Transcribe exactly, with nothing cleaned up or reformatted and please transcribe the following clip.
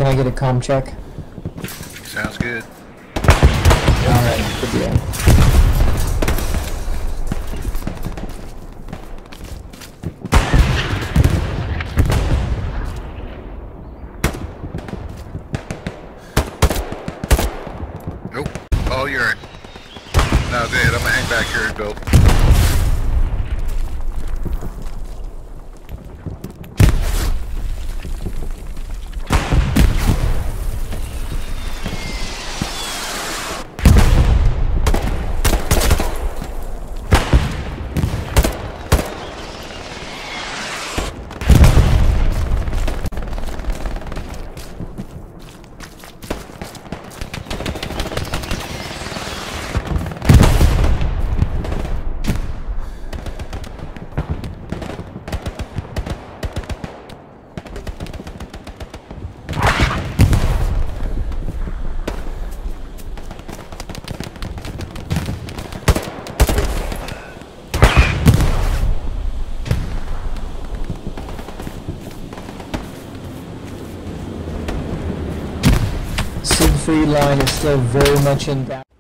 Can I get a comm check? Sounds good. Alright, good deal. Nope. All urine. No, go ahead. I'm gonna hang back here and build. Siegfried line is still very much in doubt.